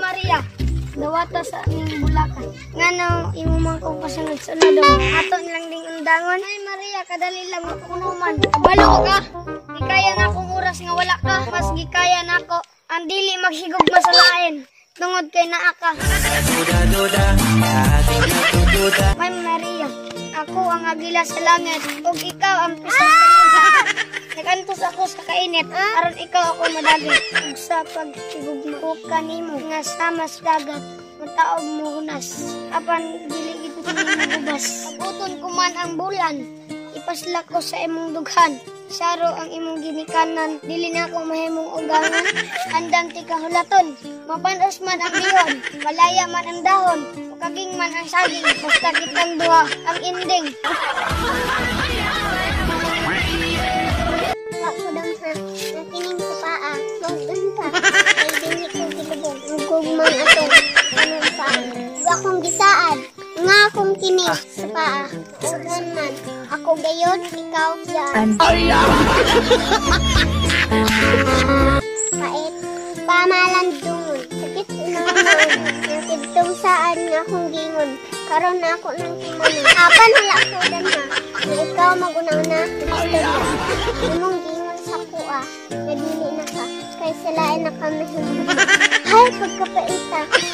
Maria, dawata sa aming bulakan. Ngano imo man kong kasunod-sunod. Ato nilang ding undangon. Ay Maria, kadali lang makunuman. Kabalo ka. Gikaya na akong oras nga wala ka. Mas gikaya na ako. Ang dili magsigog masalain. Tungod kay naa ka. May Maria, ako ang agila sa langit. Ug ikaw ang pisang kanuga. Nagantos ako sa kainit. Aron ikaw ako madagit. Ug sa pagsigugma ko kanimo nga sama sa dagat. Mataog mo hunas. Apan dili gid ko magubas. Abuton ko man ang bulan. Ipasla ko sa imong dughan. Saro ang imong ginikanan. Dili na ako mahimong ugangan. Andam ti kahulaton. Mapanos man ang bihon. Malaya man ang dahon. Kaging man ang saging. Basta kitang duha ang ending. Ako dang sa nakining sa paa. Magdun pa. Ay dili ko gilubog. Ugugmang atong anong paa. Ug akong gisaad. Nga akong kinig sa paa. Ugan man. Ako gayon, ikaw yan. Pait. Pamalandungon. Sakit unaman. Nakitong saan nga akong gingon. Karon na ako ng kimono. Apan hala ko dan ha. Na ikaw mag-una-una. Istorya. Imong gingon sa kuha. Nadili na ka. Kay salain na kami. Hay, pagkapaita.